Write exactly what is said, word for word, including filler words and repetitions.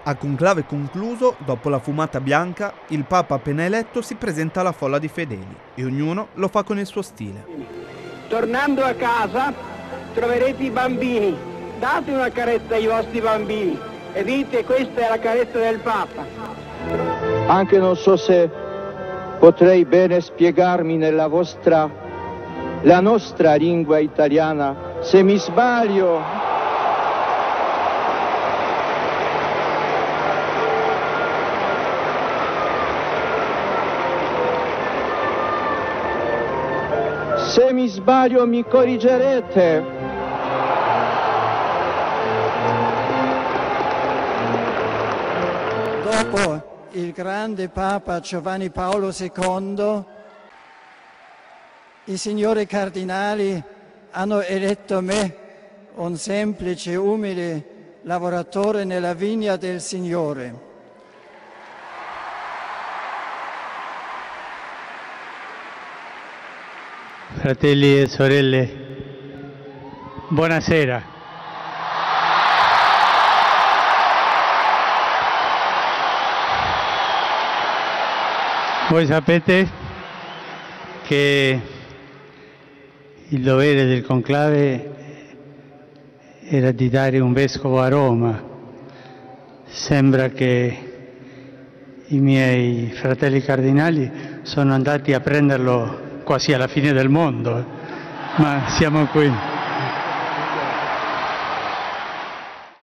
A conclave concluso, dopo la fumata bianca, il Papa appena eletto si presenta alla folla di fedeli e ognuno lo fa con il suo stile. Tornando a casa troverete i bambini, date una carezza ai vostri bambini e dite: questa è la carezza del Papa. Anche non so se potrei bene spiegarmi nella vostra, la nostra lingua italiana, se mi sbaglio. Se mi sbaglio mi corrigerete. Dopo il grande Papa Giovanni Paolo secondo, i signori cardinali hanno eletto me, un semplice, umile lavoratore nella vigna del Signore. Fratelli e sorelle, buonasera. Voi sapete che il dovere del conclave era di dare un vescovo a Roma. Sembra che i miei fratelli cardinali sono andati a prenderlo quasi alla fine del mondo, ma siamo qui.